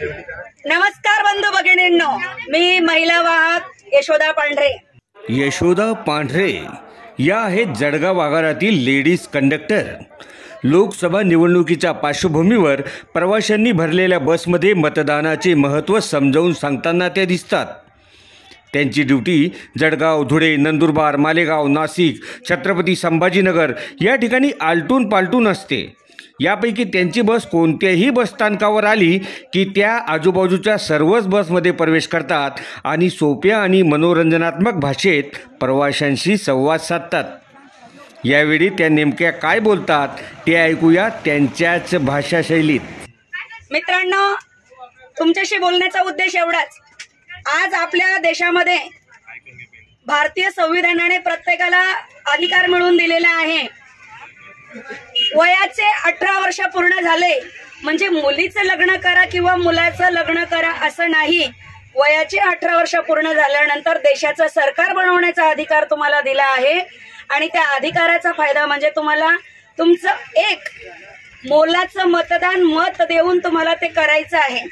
नमस्कार बंधू भगिनींनो, मी महिला वाहक यशोदा पांढरे। यशोदा पांढरे या आहेत जळगाव आगारातील लेडीज कंडक्टर। लोकसभा निवडणुकीच्या पार्श्वभूमीवर प्रवाशांनी भरलेल्या बसमध्ये मतदानाचे महत्त्व समजावून सांगताना त्या दिसतात। त्यांची ड्युटी जळगाव, धुळे, नंदुरबार, मालेगाव, नाशिक, छत्रपती संभाजीनगर या ठिकाणी आलटून पालटून असते। यापैकी त्यांची बस कोणत्याही बसस्थानकावर आली की त्या आजूबाजूच्या सर्वच बसमध्ये प्रवेश करतात आणि सोप्या आणि मनोरंजनात्मक भाषेत प्रवाशांशी संवाद साधतात। यावेळी त्या नेमक्या काय बोलतात ते ऐकूया त्यांच्याच भाषाशैलीत। मित्रांनो, तुमच्याशी बोलण्याचा उद्देश एवढाच। आज आपल्या देशामध्ये भारतीय संविधानाने प्रत्येकाला अधिकार मिळवून दिलेला आहे। वयाचे 18 वर्ष पूर्ण झाले म्हणजे मुलीचं लग्न करा किंवा मुलाचं लग्न करा असं नाही। वयाचे 18 वर्ष पूर्ण झाल्यानंतर देशाचं सरकार बनवण्याचा अधिकार तुम्हाला दिला आहे आणि त्या अधिकाराचा फायदा म्हणजे तुम्हाला तुमचं एक मोलाचं मतदान मत देऊन तुम्हाला ते करायचं आहे।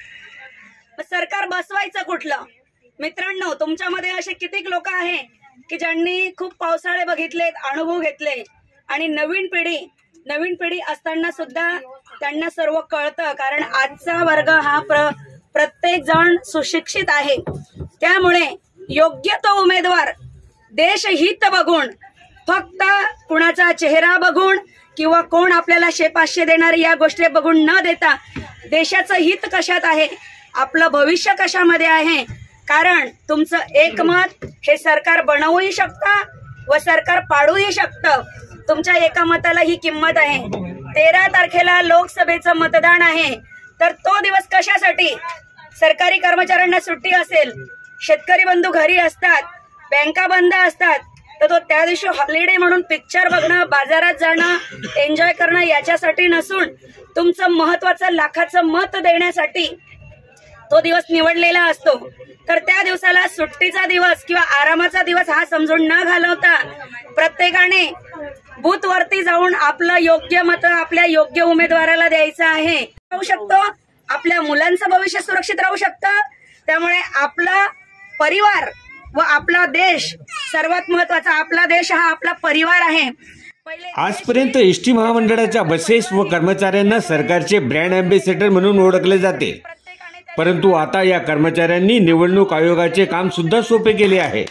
सरकार बसवायचं कुठलं? मित्रांनो, तुमच्यामध्ये असे कितीक लोक आहे की ज्यांनी खूप पावसाळे बघितलेत, अनुभव घेतले आणि नवीन पिढी असताना सुद्धा त्यांना सर्व कळतं, कारण आजचा वर्ग हा प्रत्येक जण सुशिक्षित आहे। त्यामुळे योग्य तो उमेदवार देशहित बघून, फक्त कुणाचा चेहरा बघून किंवा कोण आपल्याला 100-500 देणार या गोष्टी बघून न देता देशाचं हित कशात आहे, आपलं भविष्य कशामध्ये आहे, कारण तुमचं एक मत हे सरकार बनवूही शकतं व सरकार पाडूही शकतं। तुमच्या एका मताला ही किंमत आहे। 13 तारखेला लोकसभेचं मतदान आहे, तर तो दिवस कशासाठी? सरकारी कर्मचाऱ्यांना सुट्टी असेल, शेतकरी बंधू घरी असतात, बँका बंद असतात, तर तो त्या दिवशी हॉलिडे म्हणून पिक्चर बघणं, बाजारात जाणं, एन्जॉय करणं याच्यासाठी नसून तुमचं महत्वाचं लाखाचं मत देण्यासाठी तो दिवस निवडलेला असतो। तर त्या दिवसाला सुट्टीचा दिवस किंवा आरामाचा दिवस हा समजून न घालवता प्रत्येकाने बूथ वरती जाऊन आपलं योग्य मत आपल्या योग्य उमेदवाराला द्यायचं आहे। राहू शकतो, आपल्या मुलांचं भविष्य सुरक्षित राहू शकतं। त्यामुळे आपला परिवार व आपला देश सर्वात महत्वाचा, आपला देश हा आपला परिवार आहे। आजपर्यंत एसटी महामंडळाच्या बसेस व कर्मचाऱ्यांना सरकारचे ब्रँड अँबॅसेडर म्हणून ओळखले जाते, परंतु आता या कर्मचाऱ्यांनी निवडणूक आयोगाचे काम सुद्धा सोपे केले आहे।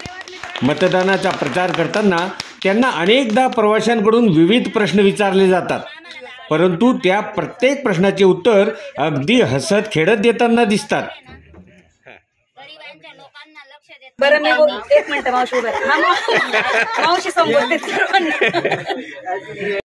मतदानाचा प्रचार करताना त्यांना अनेकदा प्रवाशांकडून विविध प्रश्न विचारले जातात, परंतु त्या प्रत्येक प्रश्नाचे उत्तर अगदी हसत खेळत देताना दिसतात। बरं, मी एक मिनिट मावशी, मावशी संबोधित